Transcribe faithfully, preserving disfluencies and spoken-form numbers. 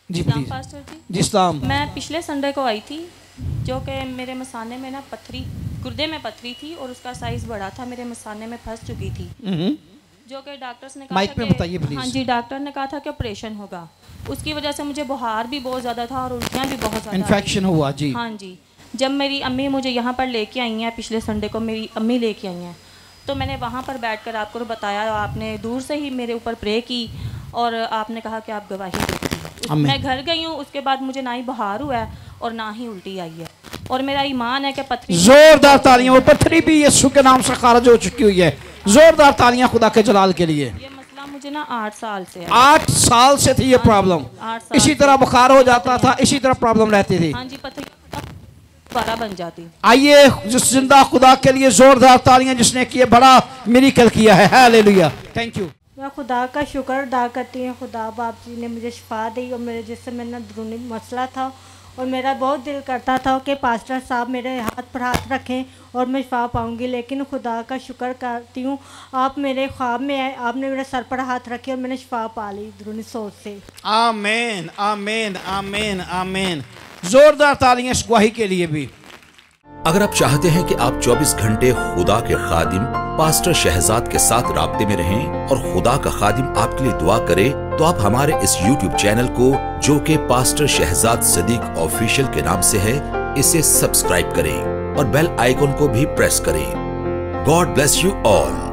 Ji please. Pastor जी जी सलाम। मैं पिछले संडे को आई थी, जो कि मेरे मसाने में ना पथरी, गुर्दे में पथरी थी और उसका साइज़ बड़ा था, मेरे मसाने में फंस चुकी थी, जो कि डॉक्टर्स ने कहा माइक था में कि बताइए प्लीज। हाँ जी, डॉक्टर ने कहा था कि ऑपरेशन होगा। उसकी वजह से मुझे बुखार भी बहुत ज़्यादा था और उल्टियाँ भी बहुत ज़्यादा, इन्फेक्शन हुआ जी। हाँ जी। जब मेरी अम्मी मुझे यहाँ पर लेके आई हैं, पिछले संडे को मेरी अम्मी लेके आई हैं, तो मैंने वहाँ पर बैठकर आपको बताया, आपने दूर से ही मेरे ऊपर प्रे की और आपने कहा कि आप गवाही देंगे। मैं घर गई हूँ, उसके बाद मुझे ना ही बुखार हुआ है और ना ही उल्टी आई है, और मेरा ईमान है कि पथरी। जोरदार तालियां। वो पथरी भी यीशु के नाम से खारिज हो चुकी हुई है। जोरदार तालियां खुदा के जलाल के लिए। ये मसला मुझे ना आठ साल से है। आठ साल से थी ये प्रॉब्लम। इसी तरह बुखार हो जाता था, इसी तरह प्रॉब्लम रहती थी। हाँ जी, पथरी दोबारा बन जाती। आइए जिस जिंदा खुदा के लिए जोरदार तालियां, जिसने किए बड़ा मिरेकल किया है। Hallelujah, thank you. मैं खुदा का शुक्र अदा करती हूँ। खुदा बाप जी ने मुझे शिफा दी और मेरे जिससे मेरा अंदरूनी मसला था और मेरा बहुत दिल करता था कि पास्टर साहब मेरे हाथ पर हाथ रखें और मैं शिफा पाऊँगी, लेकिन खुदा का शुक्र करती हूँ, आप मेरे ख्वाब में आए, आपने मेरे सर पर हाथ रखे और मैंने शिफा पा ली अंदरूनी सोच से। आमीन आमीन आमीन आमीन। जोरदार तालियां इस गवाही के लिए भी। अगर आप चाहते हैं कि आप चौबीस घंटे खुदा के खादिम पास्टर शहजाद के साथ राब्ते में रहें और खुदा का खादिम आपके लिए दुआ करे, तो आप हमारे इस यूट्यूब चैनल को, जो कि पास्टर शहजाद सदीक ऑफिशियल के नाम से है, इसे सब्सक्राइब करें और बेल आइकन को भी प्रेस करें। God bless you all.